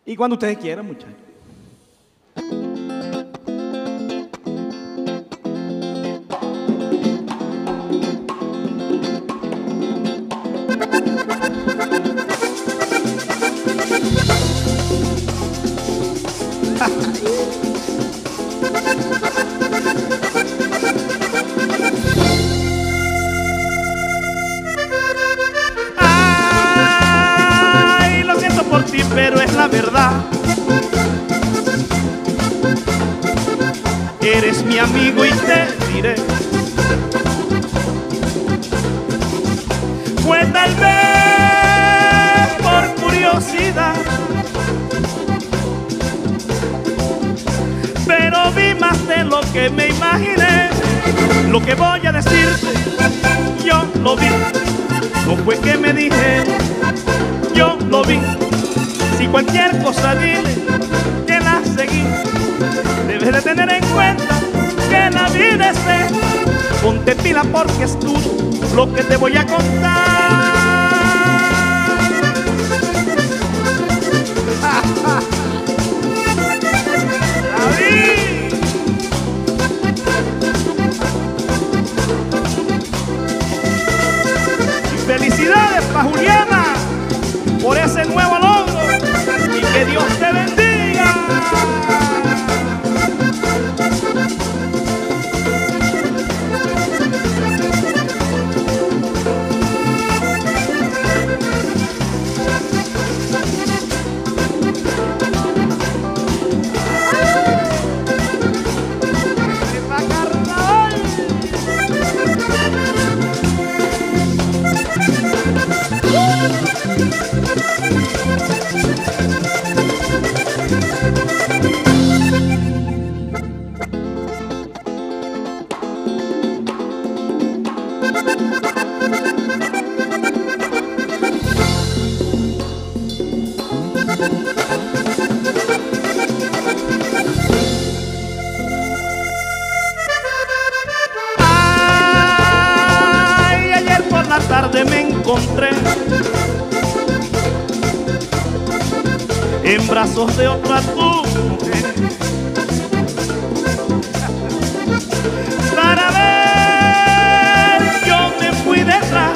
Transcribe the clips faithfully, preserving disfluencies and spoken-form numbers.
Y cuando ustedes quieran, muchachos. Ay, lo siento por ti, pero es la verdad. Eres mi amigo y te diré. Fue tal vez por curiosidad, pero vi más de lo que me imaginé. Lo que voy a decirte, yo lo vi. No fue que me dije, yo lo vi. Si cualquier cosa dile que la seguí. Debes de tener en cuenta que la vida es de. Ponte pila porque es tú lo que te voy a contar. Felicidades para Juliana por ese nuevo logro y que Dios te bendiga. Ay, ayer por la tarde me encontré en brazos de otra tu mujer. Para ver, yo me fui detrás,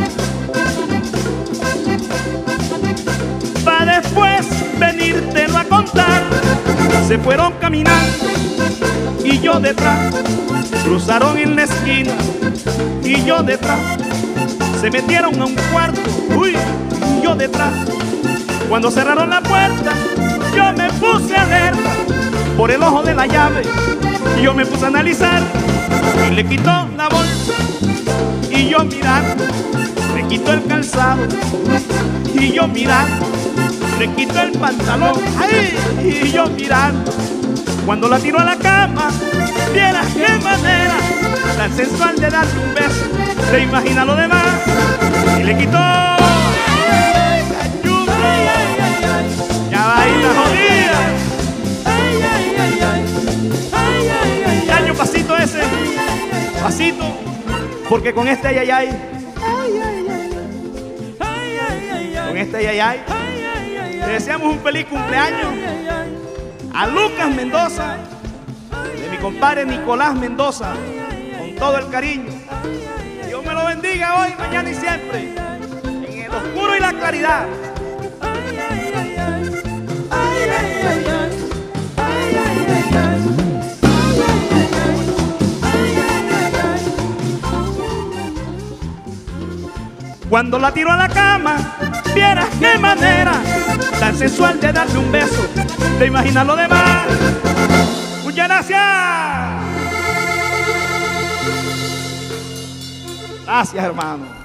para después venírtelo a contar. Se fueron caminando y yo detrás, cruzaron en la esquina y yo detrás, se metieron a un cuarto, uy, y yo detrás. Cuando cerraron la puerta, yo me puse alerta por el ojo de la llave. Y yo me puse a analizar y le quitó la bolsa y yo mirando, le quitó el calzado y yo mirando, le quitó el pantalón, ¡ay! Y yo mirando. Cuando la tiró a la cama, vieras qué manera tan sensual de darle un beso. Se imagina lo demás y le quitó. Ya va ahí la jodida. Daño pasito ese, pasito, porque con este ay ay ay, con este ay ay ay, le deseamos un feliz cumpleaños a Lucas Mendoza, de mi compadre Nicolás Mendoza, con todo el cariño. Dios me lo bendiga hoy, mañana y siempre, en el oscuro y la claridad. Cuando la tiró a la cama, vieras qué manera tan sensual de darle un beso. Te imaginas lo demás. Muchas gracias. Gracias, hermano.